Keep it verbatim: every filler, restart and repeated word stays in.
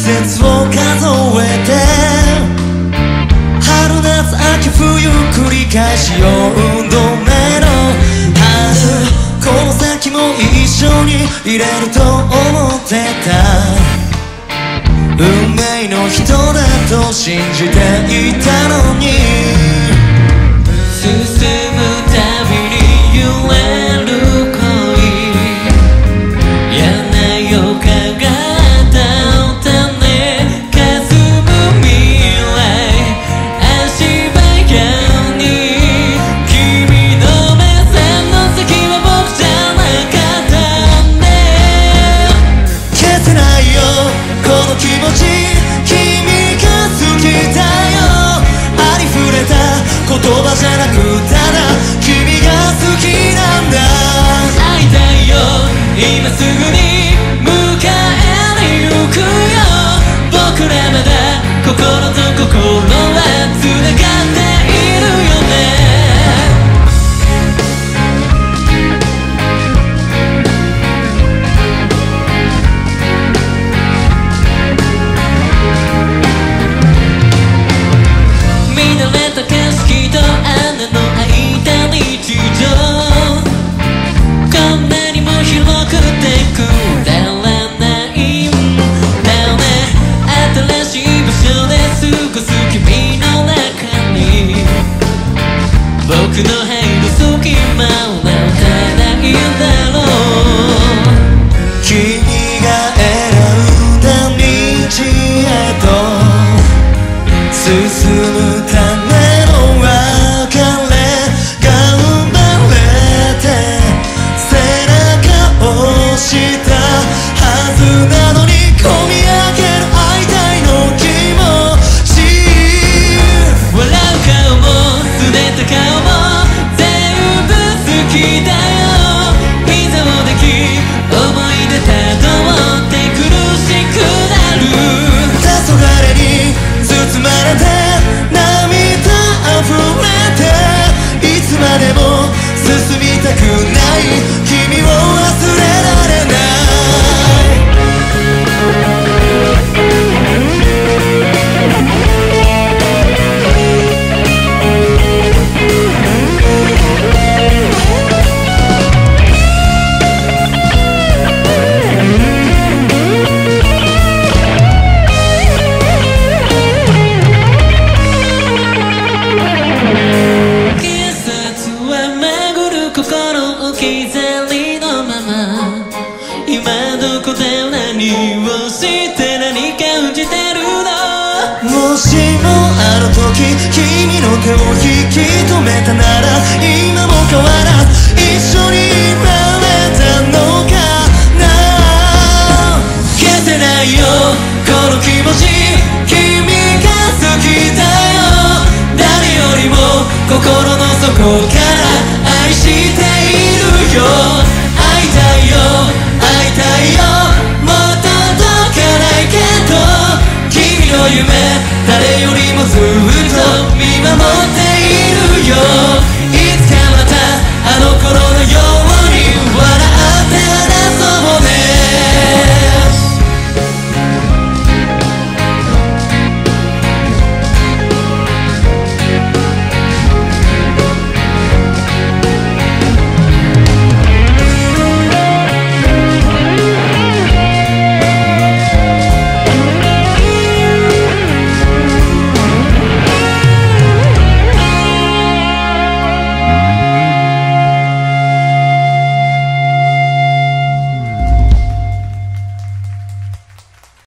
節を数えて春夏秋冬繰り返しよんどめの春この先も一緒にいれると思ってた運命の人だと信じていたのに進むたびに揺れる恋嫌な予感が当たね霞む未来足早に君の目線の先は僕じゃなかったね消せないよこの気持ち君が好きだよありふれた言葉じゃなくただ君が好きなんだ会いたいよ今すぐに迎えに行くよ僕らまだ心と心はつながっているよね見慣れた景色とあなの空いた日常こんなにも広くてくだらないんだよね新しい場所で過ごす君の中に僕の入る隙間を持たないんだろう君が選んだ道へと進むための別れ頑張れて背中を押したはずなのに込み上げる会いたいの気持ち笑う顔もすねた顔も全部好きだよいざを抱き思い出たどって苦しくなる黄昏に包まれて涙溢れていつまでも進みたくない君を忘れられない季節は巡る心置き去りのまま今どこで何をして何感じてるのもしもあの時君の手を引き止めたなら今も変わらず一緒にいられたのかな消せないよこの気持ち君が好きだよ誰よりも心の底から愛しているよ会いたいよ会いたいよもっと届かないけど君の夢誰よりもずっと見守